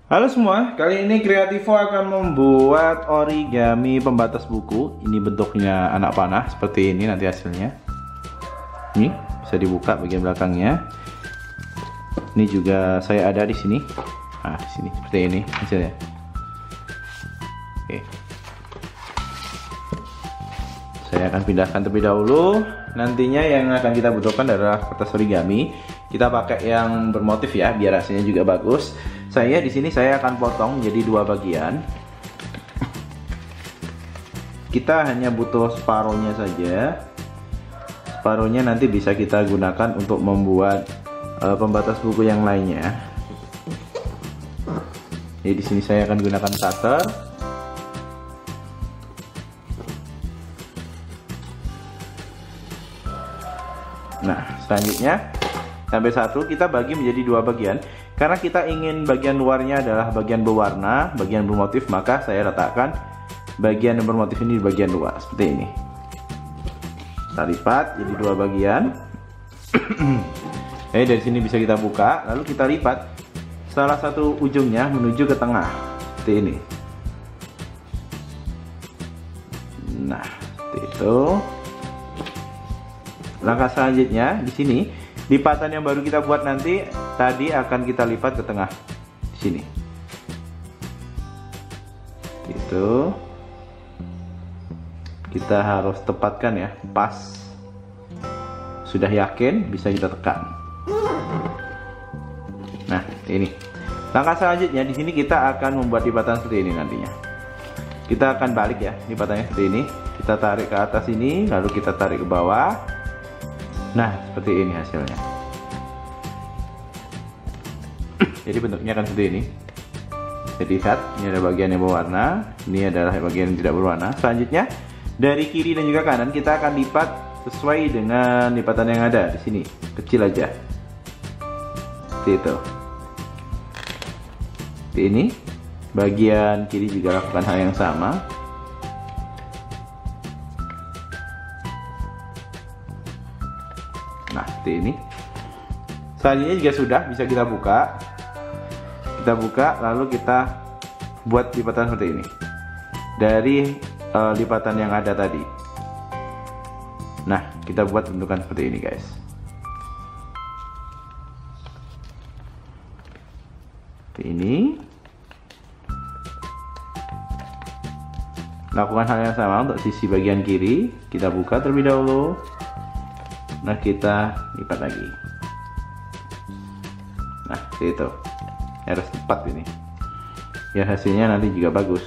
Halo semua, kali ini Kreativo akan membuat origami pembatas buku. Ini bentuknya anak panah seperti ini nanti hasilnya. Ini bisa dibuka bagian belakangnya. Ini juga saya ada di sini. Nah, di sini seperti ini hasilnya. Oke. Saya akan pindahkan terlebih dahulu. Nantinya yang akan kita butuhkan adalah kertas origami. Kita pakai yang bermotif ya, biar hasilnya juga bagus. Saya di sini saya akan potong jadi dua bagian. Kita hanya butuh separuhnya saja. Separuhnya nanti bisa kita gunakan untuk membuat pembatas buku yang lainnya. Jadi di sini saya akan gunakan cutter. Nah, selanjutnya sampai satu kita bagi menjadi dua bagian. Karena kita ingin bagian luarnya adalah bagian berwarna, bagian bermotif, maka saya letakkan bagian yang bermotif ini di bagian luar seperti ini. Kita lipat jadi dua bagian. Dari sini bisa kita buka, lalu kita lipat salah satu ujungnya menuju ke tengah seperti ini. Nah, seperti itu. Langkah selanjutnya di sini, lipatan yang baru kita buat nanti tadi akan kita lipat ke tengah di sini. Itu kita harus tepatkan ya, pas. Sudah yakin bisa kita tekan. Nah, ini. Langkah selanjutnya di sini kita akan membuat lipatan seperti ini nantinya. Kita akan balik ya, lipatannya seperti ini. Kita tarik ke atas ini, lalu kita tarik ke bawah. Nah, seperti ini hasilnya. Jadi bentuknya akan seperti ini. Jadi lihat, ini ada bagian yang berwarna, ini adalah bagian yang tidak berwarna. Selanjutnya, dari kiri dan juga kanan kita akan lipat sesuai dengan lipatan yang ada di sini. Kecil aja. Seperti itu. Seperti ini. Bagian kiri juga lakukan hal yang sama. Nah, seperti ini. Selanjutnya juga sudah bisa kita buka. Kita buka lalu kita buat lipatan seperti ini dari lipatan yang ada tadi. Nah, kita buat bentukan seperti ini guys. Seperti ini. Lakukan hal yang sama untuk sisi bagian kiri. Kita buka terlebih dahulu. Nah, kita lipat lagi. Nah, seperti itu. Harus tepat ini. Ya, hasilnya nanti juga bagus.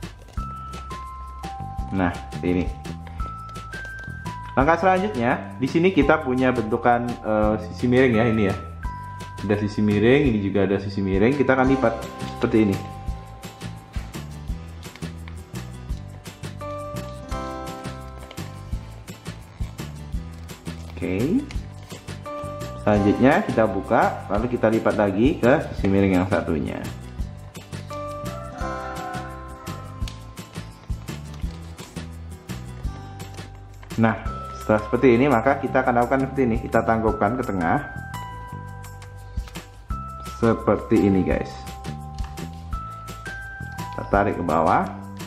Nah, ini. Langkah selanjutnya, di sini kita punya bentukan sisi miring ya, ini ya. Ada sisi miring, ini juga ada sisi miring. Kita akan lipat seperti ini. Oke. Selanjutnya kita buka, lalu kita lipat lagi ke sisi miring yang satunya. Nah, setelah seperti ini maka kita akan lakukan seperti ini. Kita tangguhkan ke tengah. Seperti ini guys. Kita tarik ke bawah.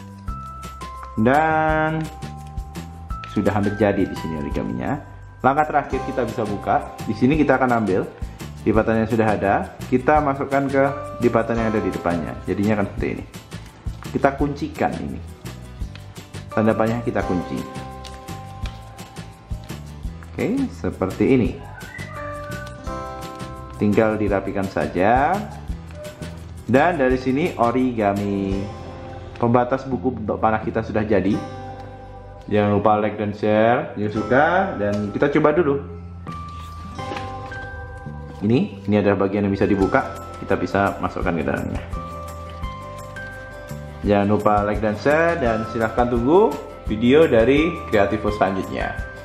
Dan sudah hampir jadi di sini origaminya. Langkah terakhir kita bisa buka. Di sini kita akan ambil lipatan yang sudah ada, kita masukkan ke lipatan yang ada di depannya. Jadinya akan seperti ini. Kita kuncikan ini. Tanda panahnya kita kunci. Oke, seperti ini. Tinggal dirapikan saja. Dan dari sini origami pembatas buku bentuk panah kita sudah jadi. Jangan lupa like dan share jika suka, dan kita coba dulu. Ini adalah bagian yang bisa dibuka, kita bisa masukkan ke dalamnya. Jangan lupa like dan share, dan silahkan tunggu video dari Kreativo selanjutnya.